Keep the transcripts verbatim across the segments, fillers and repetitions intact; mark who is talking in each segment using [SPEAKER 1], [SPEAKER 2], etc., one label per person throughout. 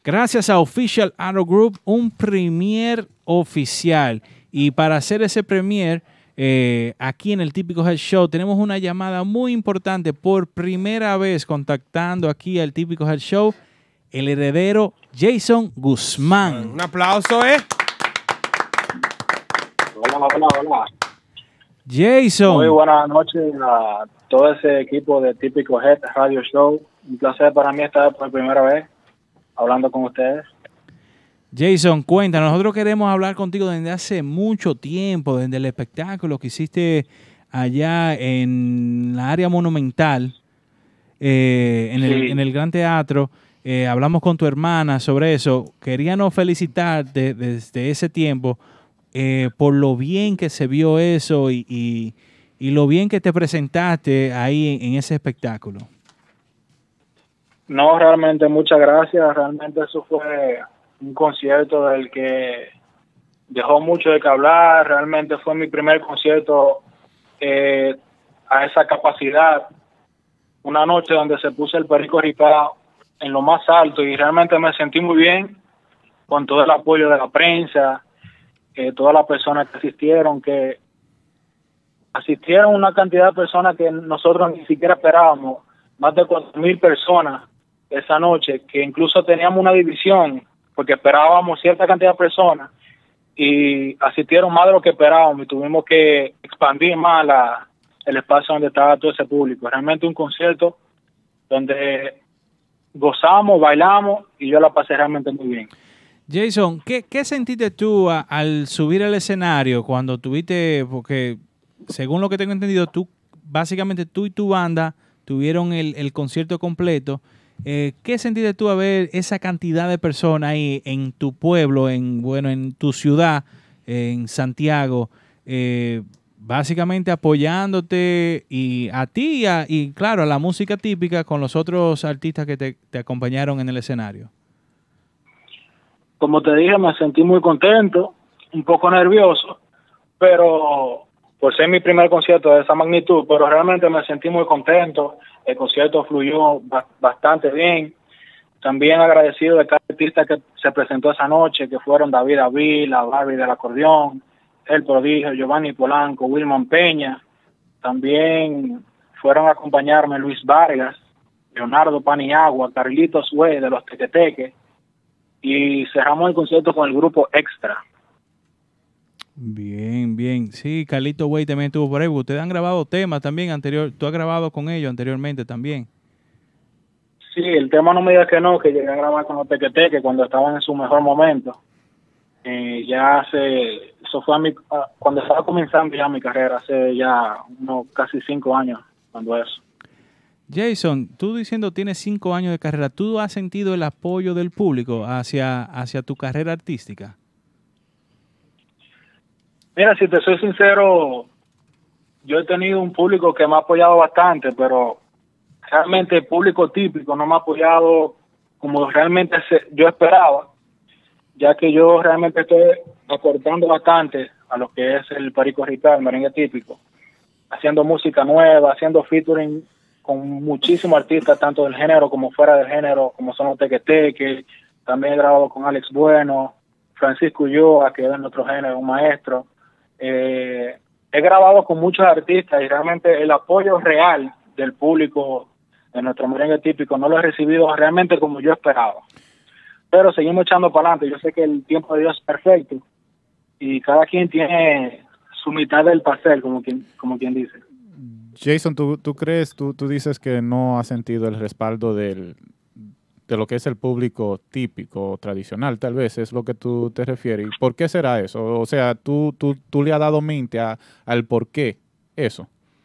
[SPEAKER 1] gracias a Official Auto Group, un premier oficial. Y para hacer ese premier, eh, aquí en el Típico Head Show, tenemos una llamada muy importante. Por primera vez contactando aquí al Típico Head Show, el heredero Jason Guzmán.
[SPEAKER 2] Un aplauso, ¿eh?
[SPEAKER 3] Hola, hola, hola.
[SPEAKER 1] Jason.
[SPEAKER 3] Muy buenas noches a todo ese equipo de Típico Head Radio Show. Un placer para mí estar por primera vez hablando con ustedes.
[SPEAKER 1] Jason, cuenta, nosotros queremos hablar contigo desde hace mucho tiempo, desde el espectáculo que hiciste allá en la área monumental, eh, en,
[SPEAKER 3] sí.
[SPEAKER 1] el, en el Gran Teatro. Eh, hablamos con tu hermana sobre eso. Queríamos felicitarte desde ese tiempo eh, por lo bien que se vio eso y, y, y lo bien que te presentaste ahí en, en ese espectáculo.
[SPEAKER 3] No, realmente muchas gracias. Realmente eso fue un concierto del que dejó mucho de que hablar. Realmente fue mi primer concierto eh, a esa capacidad. Una noche donde se puso el Perico Ripao en lo más alto y realmente me sentí muy bien con todo el apoyo de la prensa, eh, todas las personas que asistieron, que asistieron una cantidad de personas que nosotros ni siquiera esperábamos, más de cuatro mil personas esa noche, que incluso teníamos una división porque esperábamos cierta cantidad de personas y asistieron más de lo que esperábamos y tuvimos que expandir más la, el espacio donde estaba todo ese público. Realmente un concierto donde gozamos, bailamos y yo la pasé realmente muy bien.
[SPEAKER 1] Jason, ¿qué, qué sentiste tú a, al subir al escenario cuando tuviste, porque según lo que tengo entendido, tú básicamente tú y tu banda tuvieron el, el concierto completo? Eh, ¿Qué sentiste tú a ver esa cantidad de personas ahí en tu pueblo, en bueno, en tu ciudad, en Santiago, eh, básicamente apoyándote y a ti y, a, y claro, a la música típica con los otros artistas que te, te acompañaron en el escenario?
[SPEAKER 3] Como te dije, me sentí muy contento, un poco nervioso, pero por ser mi primer concierto de esa magnitud, pero realmente me sentí muy contento. El concierto fluyó bastante bien. También agradecido de cada artista que se presentó esa noche, que fueron David Avila, Barbie del acordeón, El Prodigio, Giovanni Polanco, Wilman Peña. También fueron a acompañarme Luis Vargas, Leonardo Paniagua, Carlitos Güey de los Tequeteques. Y cerramos el concierto con el grupo Extra.
[SPEAKER 1] Bien, bien. Sí, Carlito Güey también estuvo por ahí. Ustedes han grabado temas también anterior. Tú has grabado con ellos anteriormente también.
[SPEAKER 3] Sí, el tema No Me Digas Que No, que llegué a grabar con los Tequeteques cuando estaban en su mejor momento. Eh, ya hace, eso fue a mi, a, cuando estaba comenzando ya mi carrera, hace ya unos casi cinco años, cuando eso.
[SPEAKER 1] Jason, tú diciendo tienes cinco años de carrera, ¿tú has sentido el apoyo del público hacia, hacia tu carrera artística?
[SPEAKER 3] Mira, si te soy sincero, yo he tenido un público que me ha apoyado bastante, pero realmente el público típico no me ha apoyado como realmente yo esperaba, ya que yo realmente estoy aportando bastante a lo que es el Perico Ripao, el merengue típico, haciendo música nueva, haciendo featuring con muchísimos artistas, tanto del género como fuera del género, como son los Tequeteques. También he grabado con Alex Bueno, Francisco Ulloa, que es de nuestro género, un maestro. Eh, he grabado con muchos artistas y realmente el apoyo real del público de nuestro merengue típico no lo he recibido realmente como yo esperaba. Pero seguimos echando para adelante. Yo sé que el tiempo de Dios es perfecto y cada quien tiene su mitad del pastel, como quien, como quien dice.
[SPEAKER 4] Jason, ¿tú, tú crees, tú, tú dices que no has sentido el respaldo del, de lo que es el público típico, tradicional, tal vez es lo que tú te refieres? ¿Por qué será eso? O sea, ¿tú, tú, tú le has dado mente a, al por qué eso?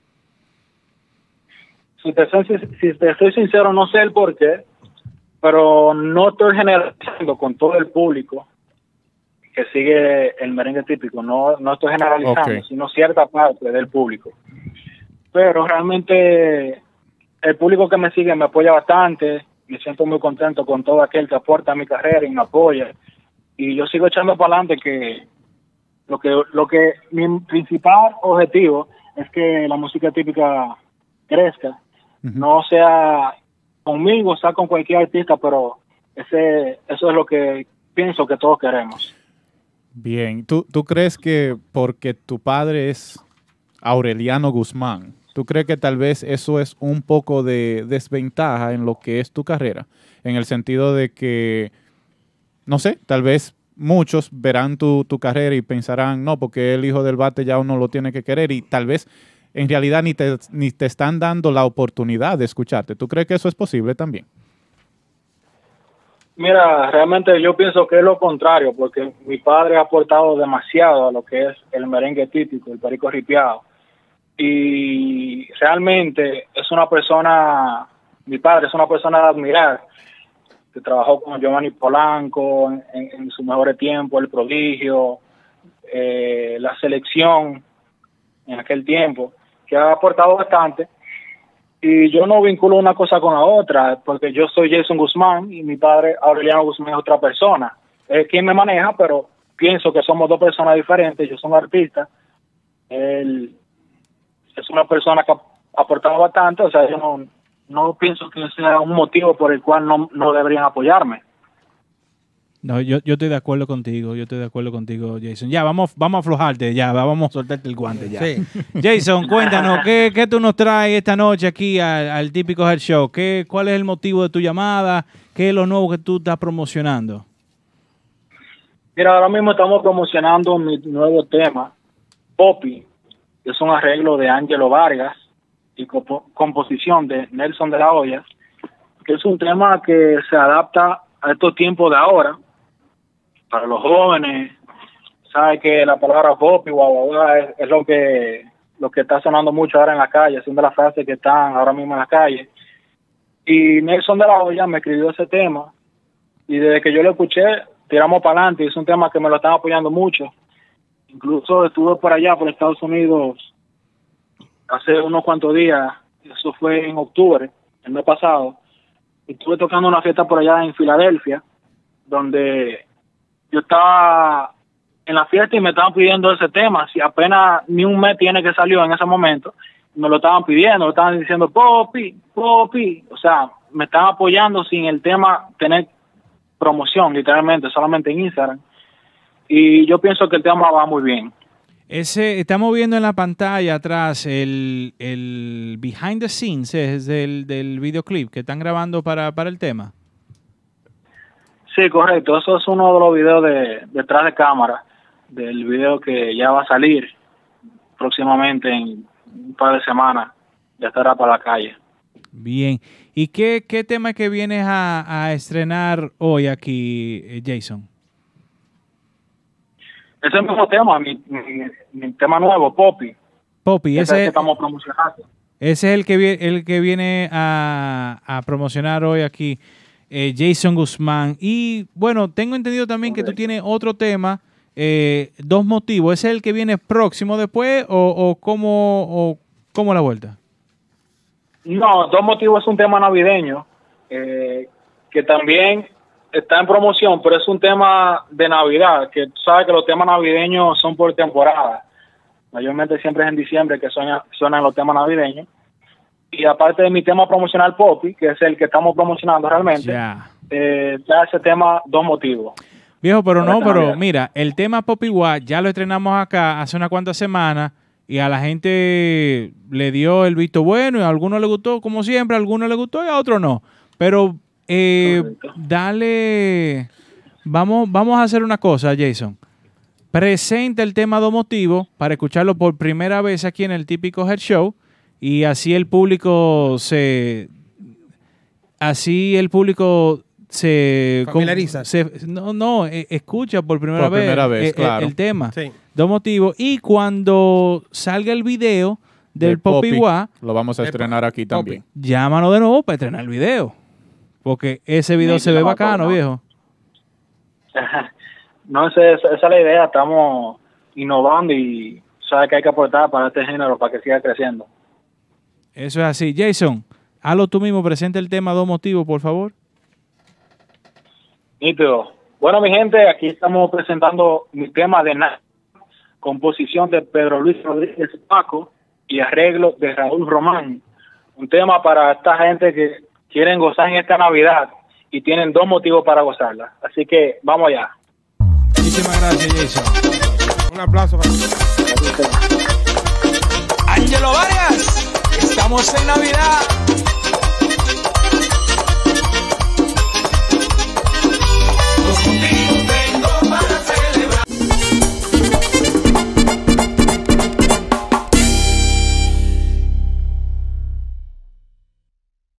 [SPEAKER 3] Si te, soy, si te soy sincero, no sé el por qué, pero no estoy generalizando con todo el público que sigue el merengue típico. No, no estoy generalizando, okay, sino cierta parte del público. Pero realmente el público que me sigue me apoya bastante. Me siento muy contento con todo aquel que aporta a mi carrera y me apoya. Y yo sigo echando para adelante, que lo que lo que mi principal objetivo es que la música típica crezca. Uh-huh. No sea conmigo, sea con cualquier artista, pero ese eso es lo que pienso que todos queremos.
[SPEAKER 4] Bien, ¿Tú, ¿tú crees que porque tu padre es Aureliano Guzmán, tú crees que tal vez eso es un poco de desventaja en lo que es tu carrera? En el sentido de que, no sé, tal vez muchos verán tu, tu carrera y pensarán, no, porque el hijo del bate ya uno lo tiene que querer, y tal vez en realidad ni te, ni te están dando la oportunidad de escucharte. ¿Tú crees que eso es posible también?
[SPEAKER 3] Mira, realmente yo pienso que es lo contrario, porque mi padre ha aportado demasiado a lo que es el merengue típico, el perico ripiado. Y realmente es una persona, mi padre es una persona de admirar, que trabajó con Giovanni Polanco en, en su mejor tiempo, El Prodigio, eh, la selección en aquel tiempo, que ha aportado bastante. Y yo no vinculo una cosa con la otra, porque yo soy Jason Guzmán y mi padre Aureliano Guzmán es otra persona. Es quien me maneja, pero pienso que somos dos personas diferentes. Yo soy un artista, él es una persona que ha aportado bastante, o sea, yo no, no pienso que sea un motivo por el cual no, no deberían apoyarme.
[SPEAKER 1] No, yo, yo estoy de acuerdo contigo, yo estoy de acuerdo contigo, Jason. Ya, vamos, vamos a aflojarte, ya, vamos a soltarte el guante ya.
[SPEAKER 2] Sí.
[SPEAKER 1] Jason, cuéntanos, ¿qué, ¿qué tú nos traes esta noche aquí al, al Típico Head Show? ¿Qué, ¿Cuál es el motivo de tu llamada? ¿Qué es lo nuevo que tú estás promocionando?
[SPEAKER 3] Mira, ahora mismo estamos promocionando mi nuevo tema, Poppy, que es un arreglo de Ángelo Vargas y compo composición de Nelson de la Hoya, que es un tema que se adapta a estos tiempos de ahora, para los jóvenes. Sabe que la palabra Poppy, guau, guau, guau, es, es lo que lo que está sonando mucho ahora en la calle, haciendo las frases que están ahora mismo en la calle. Y Nelson de la Hoya me escribió ese tema, y desde que yo lo escuché, tiramos para adelante. Es un tema que me lo están apoyando mucho. Incluso estuve por allá, por Estados Unidos, hace unos cuantos días, eso fue en octubre, el mes pasado, y estuve tocando una fiesta por allá en Filadelfia, donde yo estaba en la fiesta y me estaban pidiendo ese tema. Si apenas ni un mes tiene que salió en ese momento, me lo estaban pidiendo, me estaban diciendo Poppy, Poppy, o sea, me estaban apoyando sin el tema tener promoción, literalmente, solamente en Instagram. Y yo pienso que el tema va muy bien.
[SPEAKER 1] Ese, estamos viendo en la pantalla atrás el, el behind the scenes es del, del videoclip que están grabando para, para el tema.
[SPEAKER 3] Sí, correcto. Eso es uno de los videos de detrás de cámara del video que ya va a salir próximamente en un par de semanas. Ya estará para la calle.
[SPEAKER 1] Bien. ¿Y qué, qué tema que vienes a, a estrenar hoy aquí, Jason?
[SPEAKER 3] Ese es el mismo tema, mi, mi, mi tema nuevo, Poppy.
[SPEAKER 1] Poppy, ese,
[SPEAKER 3] ese es el que estamos promocionando.
[SPEAKER 1] Ese es el que, vi, el que viene a, a promocionar hoy aquí, eh, Jason Guzmán. Y bueno, tengo entendido también okay. que tú tienes otro tema, eh, Dos Motivos. ¿Ese es el que viene próximo después o, o, cómo, o cómo la vuelta?
[SPEAKER 3] No, Dos Motivos es un tema navideño eh, que también está en promoción, pero es un tema de Navidad, que tú sabes que los temas navideños son por temporada. Mayormente siempre es en diciembre que suena, suenan los temas navideños. Y aparte de mi tema promocional Poppy, que es el que estamos promocionando realmente,
[SPEAKER 1] ya
[SPEAKER 3] eh, ya ese tema Dos Motivos.
[SPEAKER 1] Viejo, pero no, pero Navidad. Mira, el tema Poppy Watt ya lo estrenamos acá hace unas cuantas semanas y a la gente le dio el visto bueno y a algunos le gustó, como siempre, a algunos le gustó y a otros no. Pero eh, dale, vamos, vamos a hacer una cosa, Jason. Presenta el tema Dos Motivos para escucharlo por primera vez aquí en el Típico Head Show y así el público se así el público se
[SPEAKER 2] familiariza.
[SPEAKER 1] Se, no, no, eh, escucha por primera
[SPEAKER 4] por
[SPEAKER 1] vez,
[SPEAKER 4] primera vez
[SPEAKER 1] eh,
[SPEAKER 4] claro.
[SPEAKER 1] el, el tema
[SPEAKER 2] sí.
[SPEAKER 1] Dos Motivos y cuando salga el video del de Poppy Watt,
[SPEAKER 4] lo vamos a estrenar aquí también.
[SPEAKER 1] Llámanos de nuevo para estrenar el video. Porque ese video sí, se ve bacano, no. viejo.
[SPEAKER 3] No, esa, esa es la idea. Estamos innovando y sabes que hay que aportar para este género para que siga creciendo.
[SPEAKER 1] Eso es así. Jason, hazlo tú mismo. Presenta el tema Dos Motivos, por favor.
[SPEAKER 3] Nítido. Bueno, mi gente, aquí estamos presentando mi tema de nada. Composición de Pedro Luis Rodríguez Paco y arreglo de Raúl Román. Un tema para esta gente que quieren gozar en esta Navidad y tienen dos motivos para gozarla. Así que vamos allá.
[SPEAKER 1] Muchísimas gracias, Jason.
[SPEAKER 2] Un aplauso para
[SPEAKER 5] Ángelo Vargas, estamos en Navidad.